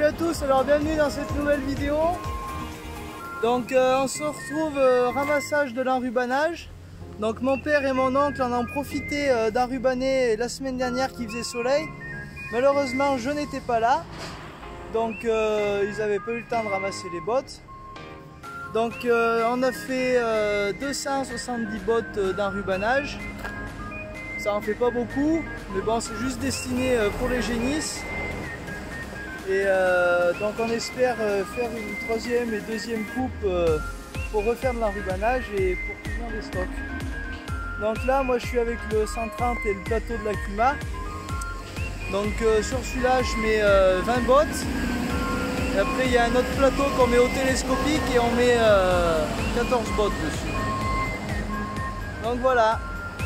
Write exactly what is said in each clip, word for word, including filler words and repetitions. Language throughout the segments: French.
à tous, alors bienvenue dans cette nouvelle vidéo. Donc euh, on se retrouve euh, ramassage de l'enrubanage. Donc mon père et mon oncle en ont profité euh, d'enrubaner la semaine dernière qui faisait soleil. Malheureusement je n'étais pas là, donc euh, ils n'avaient pas eu le temps de ramasser les bottes. Donc euh, on a fait euh, deux cent soixante-dix bottes euh, d'enrubanage. Ça en fait pas beaucoup, mais bon c'est juste destiné euh, pour les génisses. Et euh, donc on espère euh, faire une troisième et deuxième coupe euh, pour refaire de l'enrubanage et pour finir les stocks. Donc là moi je suis avec le cent trente et le plateau de la Kuma. Donc euh, sur celui-là je mets euh, vingt bottes. Et après il y a un autre plateau qu'on met au télescopique et on met euh, quatorze bottes dessus. Donc voilà.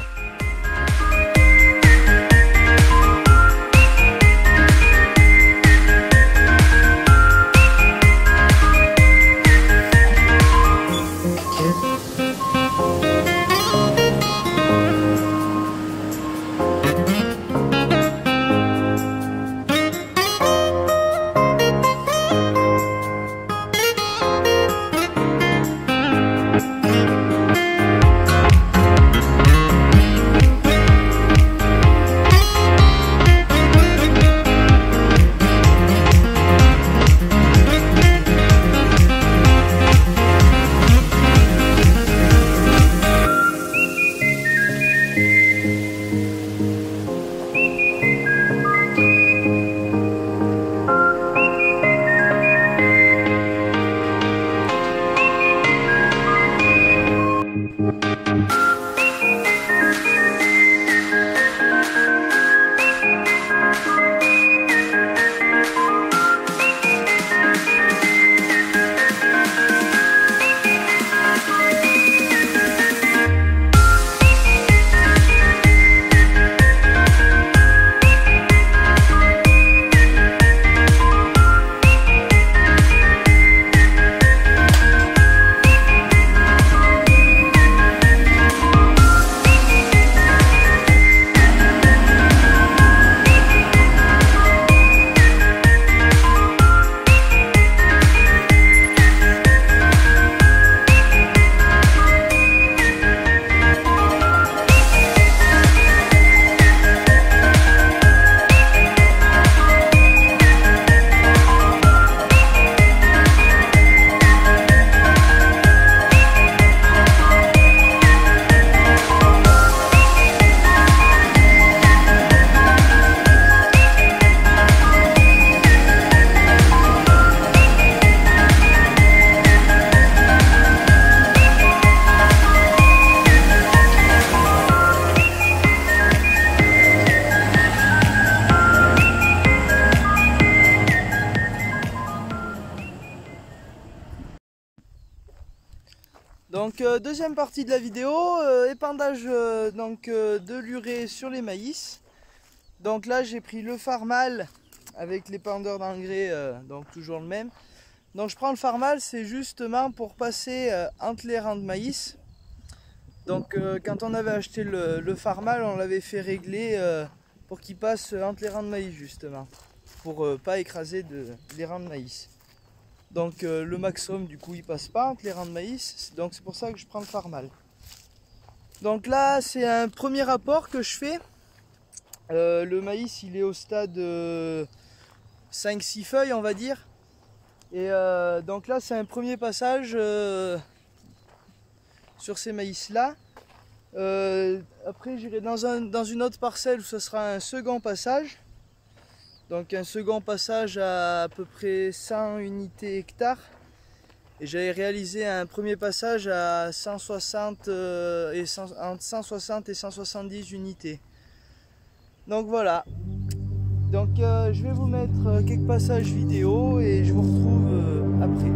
Donc euh, deuxième partie de la vidéo, euh, épandage euh, donc, euh, de l'urée sur les maïs. Donc là j'ai pris le Farmal avec l'épandeur d'engrais, euh, donc toujours le même. Donc je prends le Farmal, c'est justement pour passer euh, entre les rangs de maïs. Donc euh, quand on avait acheté le, le Farmal, on l'avait fait régler euh, pour qu'il passe entre les rangs de maïs justement, pour euh, pas écraser de, les rangs de maïs. Donc euh, le Maxum du coup il passe pas entre les rangs de maïs, donc c'est pour ça que je prends le Farmal. Donc là c'est un premier rapport que je fais. Euh, le maïs il est au stade euh, cinq six feuilles on va dire. Et euh, donc là c'est un premier passage euh, sur ces maïs là. Euh, après j'irai dans, un, dans une autre parcelle où ce sera un second passage. Donc un second passage à à peu près cent unités hectares. Et j'avais réalisé un premier passage à cent soixante euh, et cent, entre cent soixante et cent soixante-dix unités. Donc voilà. Donc euh, je vais vous mettre quelques passages vidéo et je vous retrouve euh, après.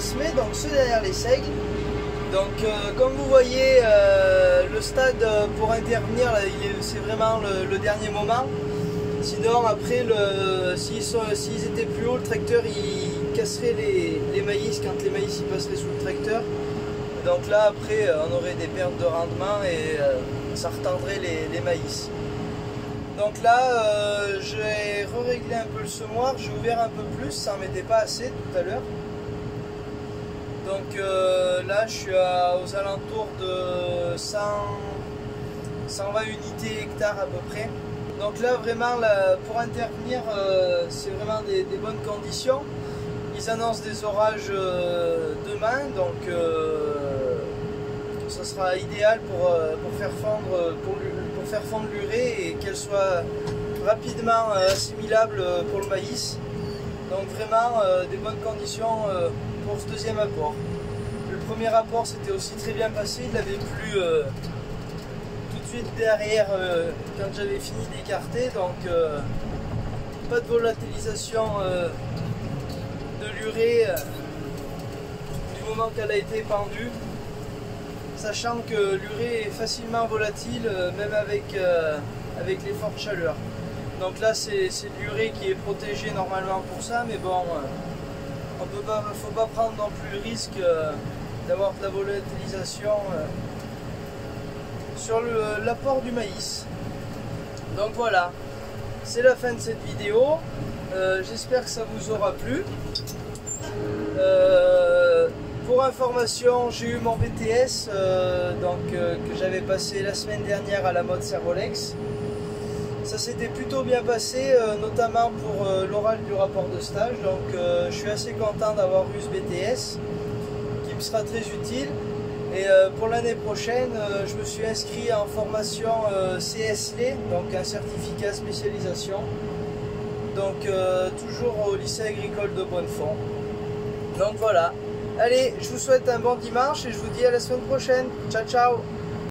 semés, donc ceux derrière les seigles. Donc euh, comme vous voyez, euh, le stade pour intervenir, c'est vraiment le, le dernier moment. Sinon après, s'ils s'ils étaient plus hauts, le tracteur il casserait les, les maïs quand les maïs ils passeraient sous le tracteur. Donc là après on aurait des pertes de rendement et euh, ça retendrait les, les maïs. Donc là euh, j'ai réglé un peu le semoir, j'ai ouvert un peu plus, ça n'en mettait pas assez tout à l'heure. Donc euh, là je suis à, aux alentours de cent, cent vingt unités hectares à peu près. Donc là vraiment là, pour intervenir euh, c'est vraiment des, des bonnes conditions. Ils annoncent des orages euh, demain, donc euh, ça sera idéal pour, euh, pour faire fondre pour, pour faire fondre l'urée et qu'elle soit rapidement euh, assimilable pour le maïs. Donc vraiment euh, des bonnes conditions euh, pour ce deuxième apport. Le premier apport s'était aussi très bien passé, il avait plu euh, tout de suite derrière euh, quand j'avais fini d'écarter, donc euh, pas de volatilisation euh, de l'urée euh, du moment qu'elle a été épandue, sachant que l'urée est facilement volatile euh, même avec, euh, avec les fortes chaleurs. Donc là c'est de l'urée qui est protégée normalement pour ça, mais bon, euh, on peut pas, faut pas prendre non plus le risque euh, d'avoir de la volatilisation euh, sur l'apport du maïs. Donc voilà, c'est la fin de cette vidéo. Euh, J'espère que ça vous aura plu. Euh, pour information, j'ai eu mon B T S euh, donc, euh, que j'avais passé la semaine dernière à la mode Servolex. Ça s'était plutôt bien passé, euh, notamment pour euh, l'oral du rapport de stage. Donc euh, je suis assez content d'avoir eu ce B T S qui me sera très utile. Et euh, pour l'année prochaine, euh, je me suis inscrit en formation euh, C S L E, donc un certificat spécialisation. Donc euh, toujours au lycée agricole de Bonnefond. Donc voilà. Allez, je vous souhaite un bon dimanche et je vous dis à la semaine prochaine. Ciao ciao.